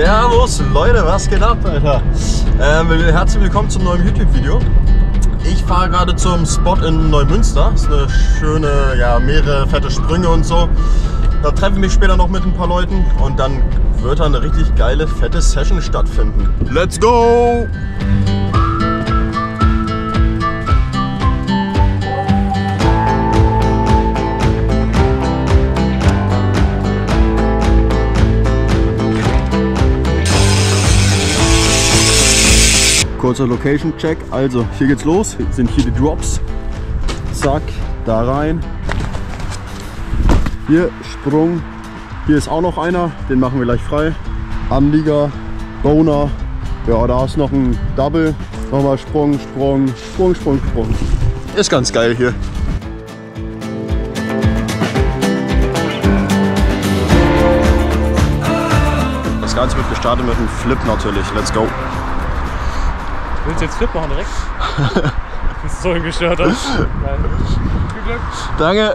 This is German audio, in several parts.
Servus Leute, was geht ab, Alter? Herzlich willkommen zum neuen YouTube-Video. Ich fahre gerade zum Spot in Neumünster. Das ist eine schöne, ja, mehrere fette Sprünge und so. Da treffe ich mich später noch mit ein paar Leuten und dann wird da eine richtig geile, fette Session stattfinden. Let's go! Kurzer Location-Check, also hier geht's los, jetzt sind hier die Drops, zack, da rein, hier Sprung, hier ist auch noch einer, den machen wir gleich frei, Anlieger, Boner, ja, da ist noch ein Double, nochmal Sprung, Sprung, Sprung, Sprung, Sprung, ist ganz geil hier. Das Ganze wird gestartet mit einem Flip natürlich, let's go. Willst du jetzt Flip machen direkt? Das ist so ein gestörter. Viel Glück. Danke.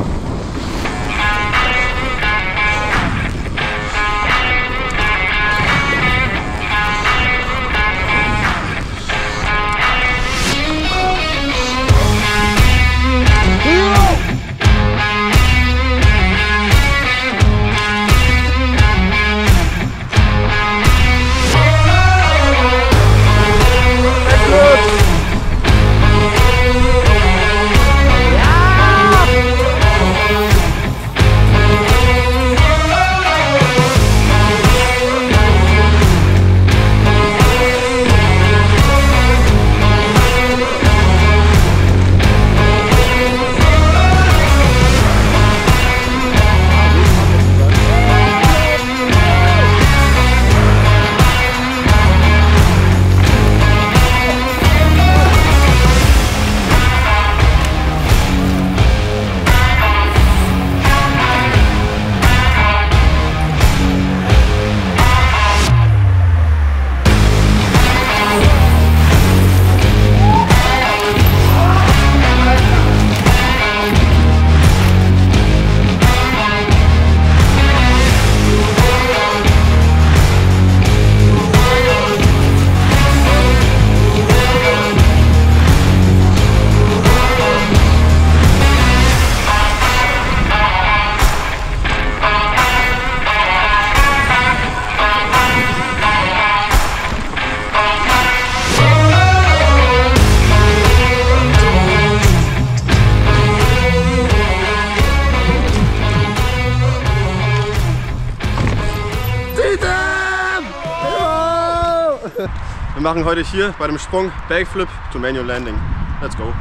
Wir machen heute hier bei dem Sprung Backflip to Manual Landing. Let's go!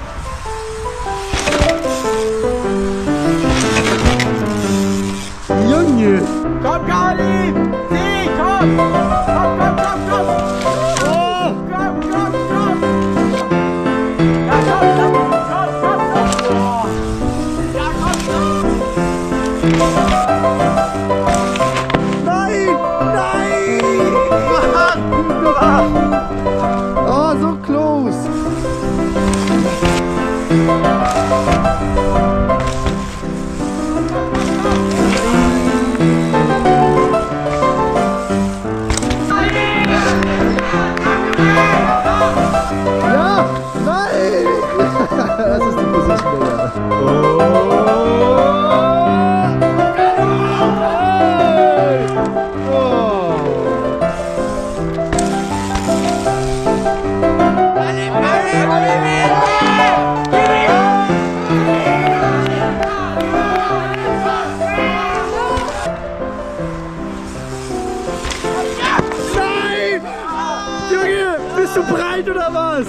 Junge! Komm, Kali! Sieh, komm! Komm, komm, komm, komm! Oh! Komm, komm, komm! Ja, komm, komm, komm, komm, komm! Oh. Ja, komm, komm! Nein! Nein! Oh, so close! Ja! Nein! Das ist die Position, Digga. Bist du breit oder was?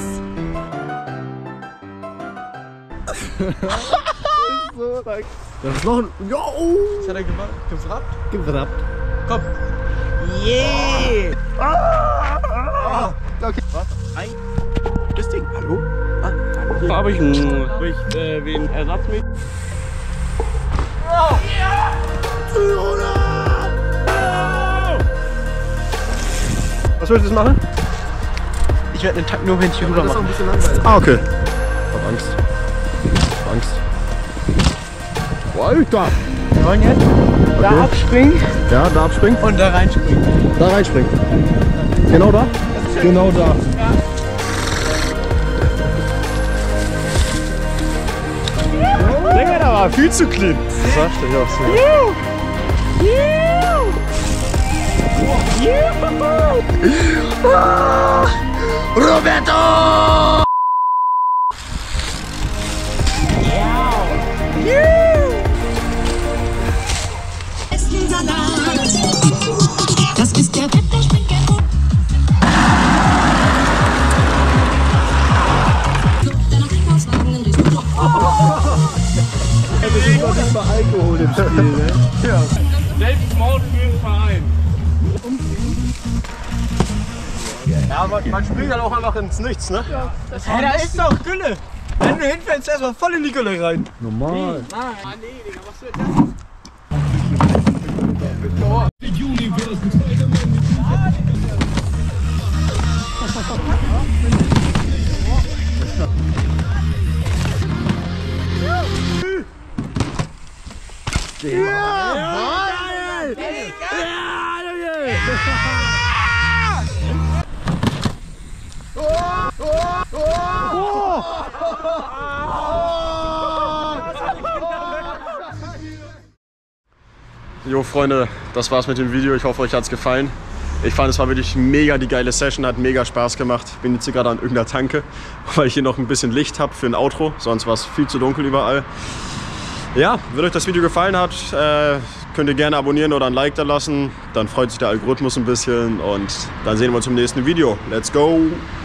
So, danke. Das ist noch ein... Jo! Was hat er gemacht? Gewrappt? Gewrappt. Komm! Yeah! Okay. Was? Ein? Das Ding, hallo? Habe ich wen Ersatz mit? Was willst du jetzt machen? Ich werde einen Takt nur wenn ich hier rüber machen. Ah, okay. Ich hab Angst. Ich hab Angst. Boah, Alter! Wir wollen jetzt da abspringen. Ja, da abspringen. Und da reinspringen. Da reinspringen. Genau da? Genau da. Digga, da war viel zu clean. Das sagst du ja auch so. Roberto! Das ist der Wettersprinker. Das ist doch nicht mal Alkohol im Spiel, ne? Ja. Selbst Maul für den Verein. Ja, man springt dann auch einfach ins Nichts, ne? Ja. Hey, da ist doch Gülle. Wenn du hinfällst, erstmal voll in die Gülle rein. Normal. Nee, Digga, was wird das? Jo Freunde, das war's mit dem Video. Ich hoffe, euch hat's gefallen. Ich fand, es war wirklich mega die geile Session, hat mega Spaß gemacht. Ich bin jetzt hier gerade an irgendeiner Tanke, weil ich hier noch ein bisschen Licht habe für ein Outro. Sonst war es viel zu dunkel überall. Ja, wenn euch das Video gefallen hat, könnt ihr gerne abonnieren oder ein Like da lassen. Dann freut sich der Algorithmus ein bisschen und dann sehen wir uns im nächsten Video. Let's go!